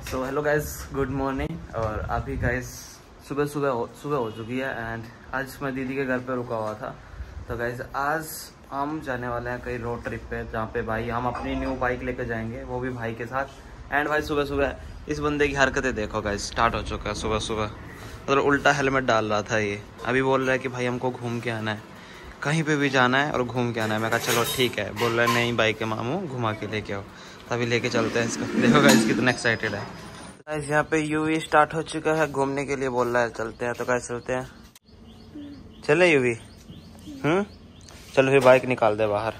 सो hello guys, good morning. और अभी guys सुबह हो चुकी है एंड आज मैं दीदी के घर पे रुका हुआ था। तो गाइस आज हम जाने वाले हैं कहीं रोड ट्रिप पे, जहाँ पे भाई हम अपनी न्यू बाइक लेके जाएंगे, वो भी भाई के साथ। एंड भाई सुबह इस बंदे की हरकतें देखो गाइस, स्टार्ट हो चुका है सुबह मतलब उल्टा हेलमेट डाल रहा था ये। अभी बोल रहा है कि भाई हमको घूम के आना है, कहीं पे भी जाना है और घूम के आना है। मैं कहा चलो ठीक है। बोल रहा है नहीं बाइक के मामू घुमा के लेके आओ, तभी लेके चलते हैं इसको। देखो गाइस कितना एक्साइटेड है। गाइस यहाँ पे यूवी स्टार्ट हो चुका है, घूमने के लिए बोल रहा है चलते हैं। तो गाइस चलते हैं, चले यूवी। चलो फिर बाइक निकाल दे बाहर।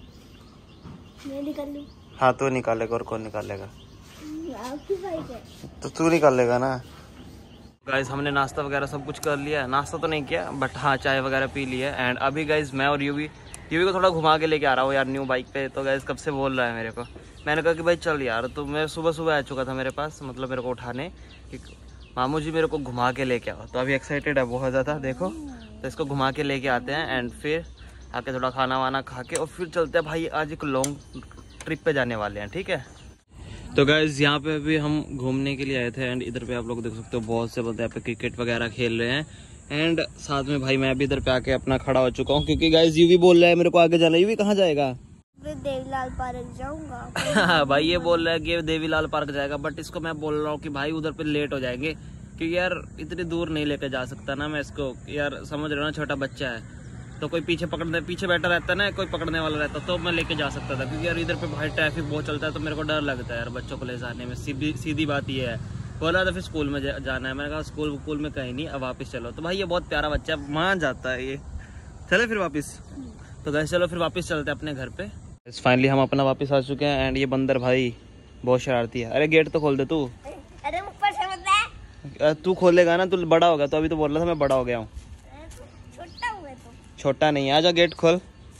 मैं निकाल लूं? हाँ तू निकालेगा, और कौन निकालेगा? आपकी बाइक है तो तू निकालेगा ना। गाइस हमने नाश्ता वगैरह सब कुछ कर लिया है। नाश्ता तो नहीं किया बट हाँ चाय वगैरह पी ली है। एंड अभी गाइस मैं और यूवी को थोड़ा घुमा के लेके आ रहा हूँ यार न्यू बाइक पे। तो गाइस कब से बोल रहा है मेरे को, मैंने कहा कि भाई चल यार। तो मैं सुबह आ चुका था मेरे पास, मतलब मेरे को उठाने कि मामू जी मेरे को घुमा के लेके आओ। तो अभी एक्साइटेड है बहुत ज़्यादा। देखो तो इसको घुमा के लेके आते हैं एंड फिर आके थोड़ा खाना वाना खा के और फिर चलते हैं भाई। आज एक लॉन्ग ट्रिप पे जाने वाले हैं, ठीक है। तो गाइज यहाँ पे अभी हम घूमने के लिए आए थे एंड इधर पे आप लोग देख सकते हो बहुत से बंदे यहाँ पे क्रिकेट वगैरह खेल रहे हैं। एंड साथ में भाई मैं भी इधर पे आके अपना खड़ा हो चुका हूँ, क्योंकि गाइज यूवी बोल रहा है मेरे को आगे जाना। यूवी कहाँ जाएगा? देवीलाल पार्क जाऊंगा। भाई ये बोल रहा है कि देवीलाल पार्क जाएगा, बट इसको मैं बोल रहा हूँ कि भाई उधर पे लेट हो जाएंगे, क्योंकि यार इतनी दूर नहीं लेके जा सकता ना मैं इसको। यार समझ रहे हो ना, छोटा बच्चा है तो कोई पीछे बैठा रहता है ना, कोई पकड़ने वाला रहता तो मैं लेके जा सकता था। क्योंकि यार इधर पे भाई ट्रैफिक बहुत चलता है, तो मेरे को डर लगता है यार बच्चों को ले जाने में। सीधी बात ये है। बोला था फिर स्कूल में जाना है, मैंने कहा स्कूल में कहीं नहीं, अब वापस चलो। तो भाई ये बहुत प्यारा बच्चा है, मान जाता है ये। चले फिर वापस। तो गैस चलो फिर वापस चलते हैं अपने घर पे। फाइनली हम अपना वापस आ चुके हैं एंड ये बंदर भाई बहुत शरारती है। अरे गेट तो खोल दे तू। अरे ऊपर से मत है। तू खोलेगा ना, तू बड़ा होगा। तो अभी तो बोल रहा था मैं बड़ा हो गया हूँ। छोटा हुआ तो छोटा नहीं है, आजा गेट खोल।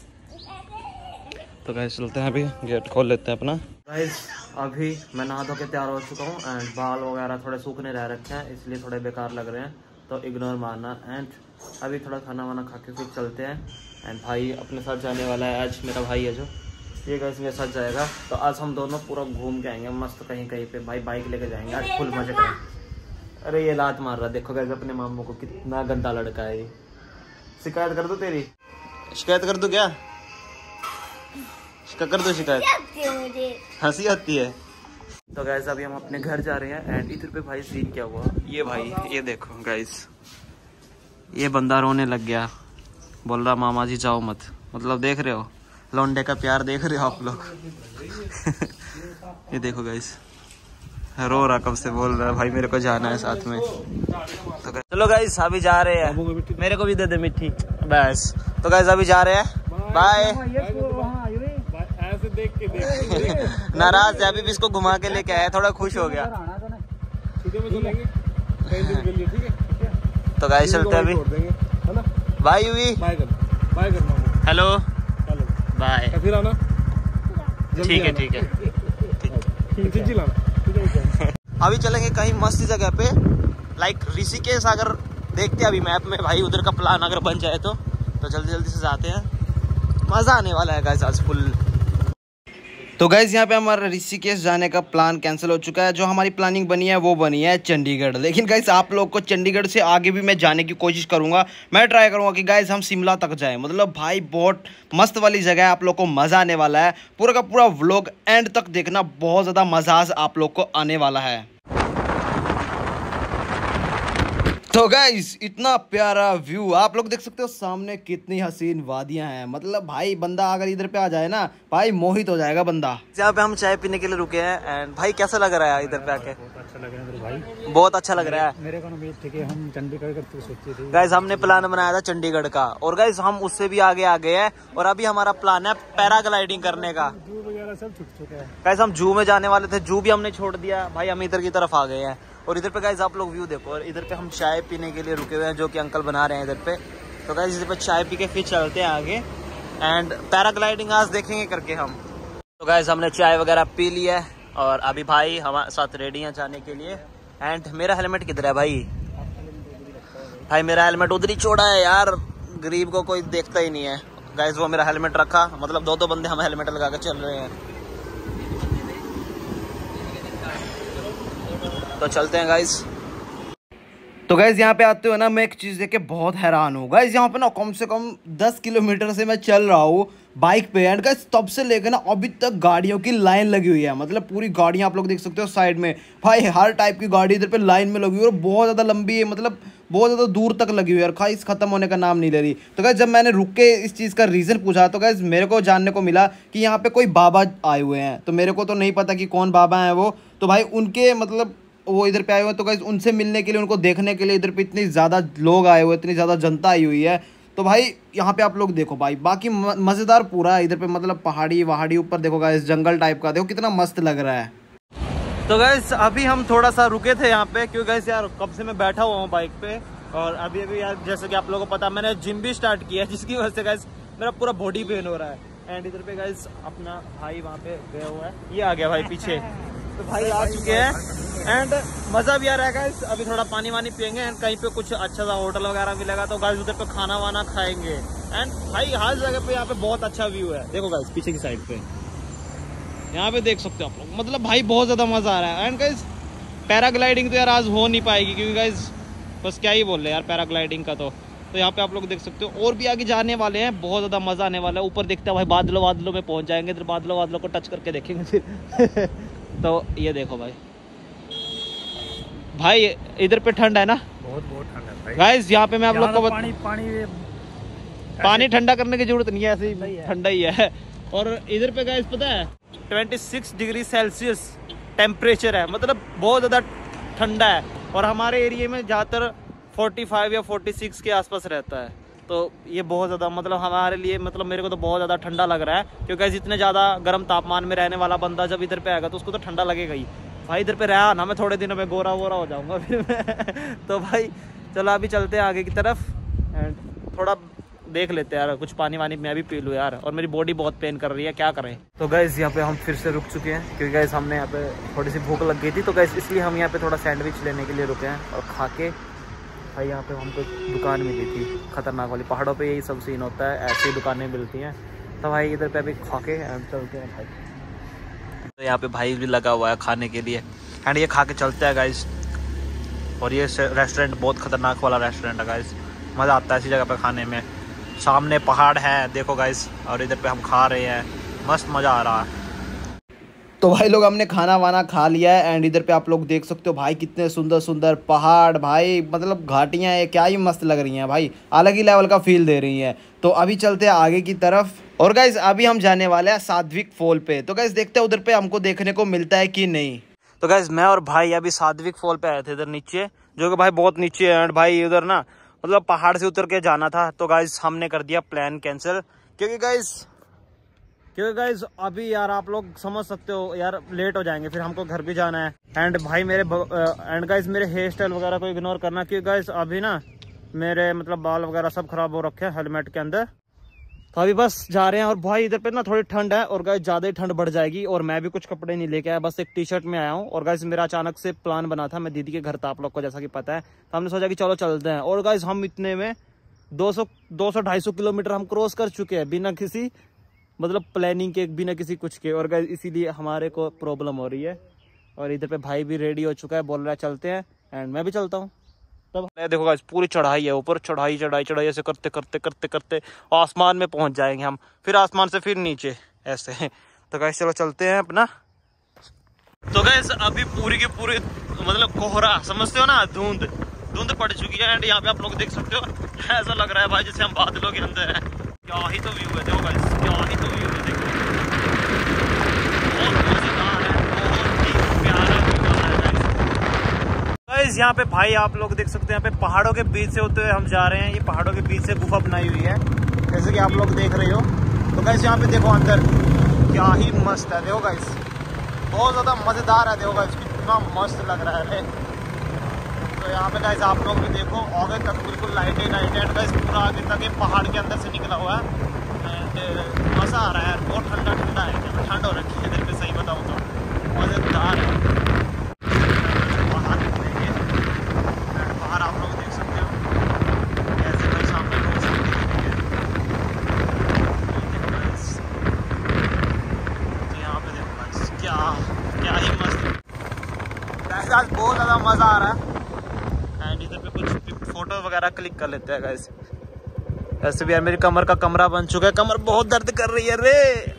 तो गाइस चलते हैं, अभी गेट खोल लेते हैं अपना। गाइस अभी मैं नहा धो के तैयार हो चुका हूँ एंड बाल वगैरह थोड़े सूखने रह रखे हैं, इसलिए थोड़े बेकार लग रहे हैं, तो इग्नोर मारना। एंड अभी थोड़ा खाना वाना खा के फिर चलते हैं। एंड भाई अपने साथ जाने वाला है आज, मेरा भाई है जो, ये गाइस मेरे साथ जाएगा। तो आज हम दोनों पूरा घूम के आएंगे मस्त कहीं पे। भाई बाइक लेके जाएंगे आज, फुल मजे करेंगे। अरे ये लात मार रहा है, देखो गाइस अपने मामू को, कितना गंदा लड़का है ये। शिकायत कर दो तेरी, शिकायत कर दो क्या? कर दो शिकायत। मुझे हंसी आती है। तो गाइस अभी हम अपने घर जा रहे हैं एंड इधर पे भाई सीन क्या हुआ ये भाई, ये देखो गाइस, ये बंदा रोने लग गया, बोल रहा मामा जी जाओ मत। मतलब देख रहे हो लौंडे का प्यार, देख रहे हो आप लोग। ये देखो गाइस रो रहा कब से, बोल रहा है भाई मेरे को जाना है साथ में। तो चलो गाइस अभी जा रहे हैं, मेरे को भी दे दे मिट्टी बस। तो गाइस अभी जा रहे हैं, बाय। नाराज है अभी भी, इसको घुमा के लेके आया, थोड़ा खुश हो गया। तो गाइस चलते हैं अभी, बाय यूवी, हेलो बाय। ठीक है अभी चलेंगे कहीं मस्त जगह पे, लाइक ऋषिकेश। अगर देखते हैं अभी मैप में भाई उधर का प्लान अगर बन जाए तो जल्दी से जाते हैं, मजा आने वाला है गाइस आज फुल। तो गाइस यहाँ पे हमारा ऋषिकेश जाने का प्लान कैंसिल हो चुका है। जो हमारी प्लानिंग बनी है वो बनी है चंडीगढ़। लेकिन गाइस आप लोग को चंडीगढ़ से आगे भी मैं जाने की कोशिश करूंगा। मैं ट्राई करूंगा कि गाइस हम शिमला तक जाएं। मतलब भाई बहुत मस्त वाली जगह है, आप लोग को मज़ा आने वाला है। पूरा का पूरा व्लॉग एंड तक देखना, बहुत ज़्यादा मजा आप लोग को आने वाला है। तो गाइस इतना प्यारा व्यू आप लोग देख सकते हो सामने, कितनी हसीन वादियां हैं। मतलब भाई बंदा अगर इधर पे आ जाए ना भाई मोहित हो जाएगा बंदा। यहाँ पे हम चाय पीने के लिए रुके हैं एंड भाई कैसा लग रहा है इधर पे आके? बहुत अच्छा लग रहा है भाई, बहुत अच्छा लग रहा है। मेरे को उम्मीद थी कि हम चंडीगढ़ का सोचे थे। गाइस हमने प्लान बनाया था चंडीगढ़ का, और गाइस हम उससे भी आगे आ गए हैं और अभी हमारा प्लान है पैराग्लाइडिंग करने का। जू वगैरह सब छूट चुका है। गाइस हम जू में जाने वाले थे, जू भी हमने छोड़ दिया भाई, हम इधर की तरफ आ गए हैं। और इधर पे गाइस आप लोग व्यू देखो, और इधर पे हम चाय पीने के लिए रुके हुए हैं, जो कि अंकल बना रहे हैं इधर पे। तो गाइस इधर पे चाय पी के फिर चलते हैं आगे एंड पैराग्लाइडिंग आज देखेंगे करके हम। तो गाइस हमने चाय वगैरह पी ली है और अभी भाई हमारे साथ रेडी हैं जाने के लिए। एंड मेरा हेलमेट किधर है भाई? भाई मेरा हेलमेट उधर ही छोड़ा है यार, गरीब को कोई देखता ही नहीं है। गाइस वो मेरा हेलमेट रखा, मतलब दो बंदे हम हेलमेट लगा के चल रहे हैं। तो चलते हैं गाइस। तो गाइज यहाँ पे आते हो ना, मैं एक चीज़ देख के बहुत हैरान हूँ गाइज। यहाँ पे ना कम से कम 10 किलोमीटर से मैं चल रहा हूँ बाइक पे, एंड गाइज तब से लेकर ना अभी तक गाड़ियों की लाइन लगी हुई है। मतलब पूरी गाड़ियाँ आप लोग देख सकते हो साइड में, भाई हर टाइप की गाड़ी इधर पे लाइन में लगी हुई है और बहुत ज़्यादा लंबी है, मतलब बहुत ज़्यादा दूर तक लगी हुई है और गाइस ख़त्म होने का नाम नहीं ले रही। तो गाइस जब मैंने रुक के इस चीज़ का रीज़न पूछा तो गाइस मेरे को जानने को मिला कि यहाँ पे कोई बाबा आए हुए हैं। तो मेरे को तो नहीं पता कि कौन बाबा हैं वो, तो भाई उनके मतलब वो इधर पे आए हुए हैं। तो गाइस उनसे मिलने के लिए, उनको देखने के लिए इधर पे इतनी ज़्यादा लोग आए हुए, इतनी ज़्यादा जनता आई हुई है। तो भाई यहाँ पे आप लोग देखो भाई, बाकी मज़ेदार पूरा है इधर पे, मतलब पहाड़ी वहाड़ी ऊपर देखो गाइस, जंगल टाइप का देखो कितना मस्त लग रहा है। तो गाइस अभी हम थोड़ा सा रुके थे यहाँ पे, क्योंकि गाइस यार कब से मैं बैठा हुआ हूँ बाइक पे, और अभी यार जैसे कि आप लोगों को पता मैंने जिम भी स्टार्ट किया है, जिसकी वजह से गाइस मेरा पूरा बॉडी पेन हो रहा है। एंड इधर पे गाइस अपना भाई वहाँ पे गया हुआ है, ये आ गया भाई पीछे, तो भाई आ चुके हैं एंड मज़ा भी आ रहा है गाइस। अभी थोड़ा पानी वानी पियेंगे एंड कहीं पे कुछ अच्छा सा होटल वगैरह मिलेगा तो गाइस उधर पे खाना वाना खाएंगे। एंड भाई हर जगह पे यहाँ पे बहुत अच्छा व्यू है, देखो गाइस पीछे की साइड पे यहाँ पे देख सकते हो आप लोग, मतलब भाई बहुत ज़्यादा मज़ा आ रहा है। एंड गाइस पैराग्लाइडिंग तो यार आज हो नहीं पाएगी, क्योंकि गाइस बस क्या ही बोल रहे यार पैराग्लाइडिंग का। तो यहाँ पे आप लोग देख सकते हो और भी आगे जाने वाले हैं, बहुत ज़्यादा मज़ा आने वाला है। ऊपर देखते हैं भाई बादलों में पहुँच जाएंगे, इधर बादलों को टच करके देखेंगे फिर तो ये देखो भाई इधर पे ठंड है ना, बहुत ठंड है भाई। गाइस यहाँ पे मैं आप लोग को पानी ठंडा करने की जरूरत नहीं है, ऐसे ही ठंडा ही है। और इधर पे गाइस पता है 26 डिग्री सेल्सियस टेम्परेचर है, मतलब बहुत ज़्यादा ठंडा है। और हमारे एरिया में ज़्यादातर 45 या 46 के आसपास रहता है, तो ये बहुत ज़्यादा मतलब हमारे लिए, मतलब मेरे को तो बहुत ज़्यादा ठंडा लग रहा है, क्योंकि जितने ज़्यादा गर्म तापमान में रहने वाला बंदा जब इधर पे आएगा तो उसको तो ठंडा लगेगा ही। भाई इधर पे रहा ना, मैं थोड़े दिनों में गोरा वोरा हो जाऊंगा फिर मैं तो भाई चलो अभी चलते हैं आगे की तरफ एंड थोड़ा देख लेते हैं यार, कुछ पानी वानी मैं भी पी लूँ यार, और मेरी बॉडी बहुत पेन कर रही है, क्या करें। तो गाइस यहाँ पे हम फिर से रुक चुके हैं, क्योंकि गाइस हमने यहाँ पे थोड़ी सी भूख लग गई थी, तो गाइस इसलिए हम यहाँ पे थोड़ा सैंडविच लेने के लिए रुके हैं। और खा के भाई यहाँ पे हमको दुकान मिली थी खतरनाक वाली, पहाड़ों पे यही सब सीन होता है, ऐसी दुकानें मिलती हैं। तो भाई इधर पे अभी खा के चलते हैं भाई। तो यहाँ पे भाई भी लगा हुआ है खाने के लिए एंड ये खा के चलते हैं गाइस। और ये रेस्टोरेंट बहुत खतरनाक वाला रेस्टोरेंट है गाइस, मज़ा आता है ऐसी जगह पे खाने में। सामने पहाड़ है देखो गाइस, और इधर पे हम खा रहे हैं, मस्त मज़ा आ रहा है। तो भाई लोग हमने खाना वाना खा लिया है एंड इधर पे आप लोग देख सकते हो भाई कितने सुंदर सुंदर पहाड़, भाई मतलब घाटियाँ है, क्या ही मस्त लग रही हैं भाई, अलग ही लेवल का फील दे रही हैं। तो अभी चलते हैं आगे की तरफ। और गाइज अभी हम जाने वाले हैं सात्विक फॉल पे, तो गाइज देखते हैं उधर पे हमको देखने को मिलता है कि नहीं। तो गाइज मैं और भाई अभी सात्विक फॉल पे आए थे इधर नीचे, जो कि भाई बहुत नीचे है एंड भाई उधर ना मतलब पहाड़ से उतर के जाना था। तो गाइज हमने कर दिया प्लान कैंसिल, क्योंकि गाइज अभी यार आप लोग समझ सकते हो यार लेट हो जाएंगे, फिर हमको घर भी जाना है। एंड भाई एंड गाइज मेरे हेयर स्टाइल वगैरह को इग्नोर करना, क्योंकि गाइज अभी ना मेरे मतलब बाल वगैरह सब खराब हो रखे हैं हेलमेट के अंदर। तो अभी बस जा रहे हैं। और भाई इधर पे ना थोड़ी ठंड है और गाइज ज़्यादा ही ठंड बढ़ जाएगी, और मैं भी कुछ कपड़े नहीं लेके आया, बस एक टी शर्ट में आया हूँ। और गाइज मेरा अचानक से प्लान बना था, मैं दीदी के घर था आप लोग को जैसा कि पता है, तो हमने सोचा कि चलो चलते हैं। और गाइज हम इतने में 200-250 किलोमीटर हम क्रॉस कर चुके हैं बिना किसी मतलब प्लानिंग के, बिना किसी कुछ के। और गाइज इसीलिए हमारे को प्रॉब्लम हो रही है। और इधर पे भाई भी रेडी हो चुका है, बोल रहा है चलते हैं, एंड मैं भी चलता हूँ। तब देखो गाइस पूरी चढ़ाई है, ऊपर चढ़ाई ऐसे करते करते करते करते आसमान में पहुंच जाएंगे हम, फिर आसमान से फिर नीचे ऐसे। तो गाइस चलो चलते हैं अपना। तो गाइस अभी पूरी की पूरी मतलब कोहरा समझते हो ना, धुंध पड़ चुकी है एंड यहाँ पे आप लोग देख सकते हो, ऐसा लग रहा है भाई जैसे हम बादलों के अंदर है। क्या ही तो व्यू है, देखो गाइस क्या ही तो व्यू है, देखो बहुत मजेदार है, बहुत ही प्यारा व्यू है गाइस। यहाँ पे भाई आप लोग देख सकते हैं, यहाँ पे पहाड़ों के बीच से होते हुए हम जा रहे हैं। ये पहाड़ों के बीच से गुफा बनाई हुई है जैसे कि आप लोग देख रहे हो। तो गाइस यहाँ पे देखो अंदर क्या ही मस्त है, देखो गाइस बहुत ज़्यादा मज़ेदार है, देखो गाइस कितना मस्त लग रहा है। तो यहाँ पे गाइस आप लोग भी देखो आगे तक बिल्कुल लाइट है गाइस, पूरा आगे तक ये पहाड़ के अंदर से निकला हुआ है एंड मज़ा आ रहा है, बहुत ठंडा है, ठंड हो रखी है इधर पे, सही बताऊँ तो मज़ेदार है। बाहर आप लोग देख सकते हो ऐसे भाई सामने तो यहाँ पे देखो क्या ही मस्त। वैसे आज बहुत ज़्यादा मज़ा आ रहा है। एंड इधर पे कुछ फोटो वगैरह क्लिक कर लेते हैं गाइस। ऐसे भी यार मेरी कमर का कमरा बन चुका है, कमर बहुत दर्द कर रही है रे।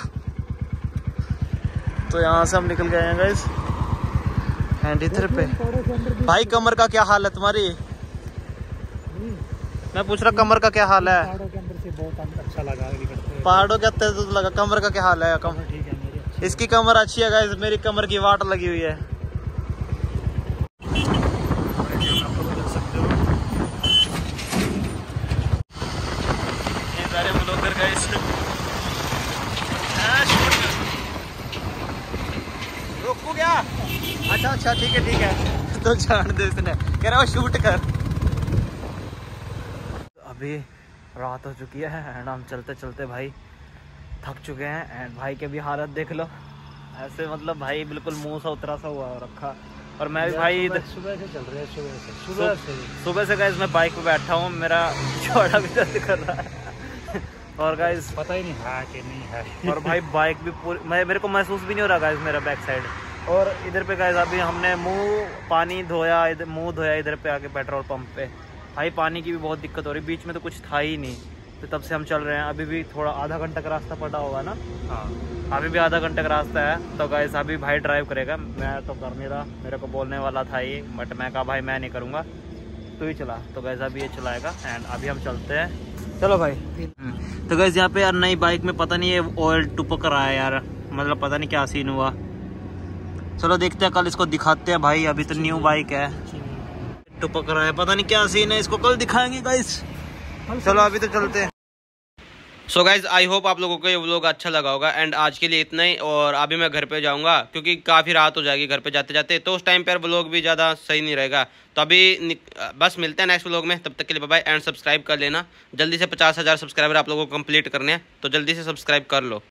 तो यहाँ से हम निकल गए हैं गाइस। एंड इधर पे भाई कमर का क्या हाल है तुम्हारी? मैं पूछ रहा कमर का क्या हाल है? पहाड़ों के अंदर से बहुत अच्छा लगा। पहाड़ों के अंदर तो लगा, कमर का क्या हाल है? ठीक है मेरी। इसकी कमर अच्छी है गाइस, मेरी कमर की वाट लगी हुई है। ये सारे ब्लॉगर गाइस रोको क्या? अच्छा ठीक है तो जान दे, इसने कह रहा है शूट कर। अभी रात हो चुकी है एंड हम चलते चलते भाई थक चुके हैं। एंड भाई के भी हालत देख लो, ऐसे मतलब भाई बिल्कुल मुंह सा उतरा सा हुआ रखा। और मैं भी भाई सुबह से चल रहे हैं, सुबह से गाइस मैं बाइक पे बैठा हूँ, मेरा चौड़ा भी दर्द कर रहा है। और गाइस पता ही नहीं है कि नहीं है। और भाई बाइक भी पूरी मेरे को महसूस भी नहीं हो रहा गाइस मेरा बैक साइड। और इधर पे गाइस अभी हमने पानी धोया, इधर मुँह धोया इधर पे आके पेट्रोल पंप पे। भाई पानी की भी बहुत दिक्कत हो रही, बीच में तो कुछ था ही नहीं, तो तब से हम चल रहे हैं। अभी भी थोड़ा आधा घंटा का रास्ता पड़ा होगा ना? हाँ अभी भी आधा घंटे का रास्ता है। तो गाइस अभी भाई ड्राइव करेगा, मैं तो कर नहीं रहा, मेरे को बोलने वाला था ये, बट मैं कहा भाई मैं नहीं करूँगा, तू ही चला। तो गाइस अभी ये चलाएगा एंड अभी हम चलते हैं, चलो भाई। तो गाइस यहाँ पे यार नई बाइक में पता नहीं ये ऑयल टुपक रहा है यार, मतलब पता नहीं क्या सीन हुआ। चलो देखते हैं, कल इसको दिखाते हैं भाई, अभी तो न्यू बाइक है, टुपक रहा है, पता नहीं क्या सीन है, इसको कल दिखाएंगे गाइस। चलो अभी तो चलते हैं। सो गाइज आई होप आप लोगों को ये व्लॉग अच्छा लगा होगा। एंड आज के लिए इतना ही, और अभी मैं घर पे जाऊंगा क्योंकि काफ़ी रात हो जाएगी घर पे जाते जाते, तो उस टाइम पर व्लॉग भी ज़्यादा सही नहीं रहेगा। तो अभी बस मिलते हैं नेक्स्ट व्लॉग में, तब तक के लिए बाय बाय। एंड सब्सक्राइब कर लेना, जल्दी से 50,000 सब्सक्राइबर आप लोगों को कंप्लीट करने हैं, तो जल्दी से सब्सक्राइब कर लो।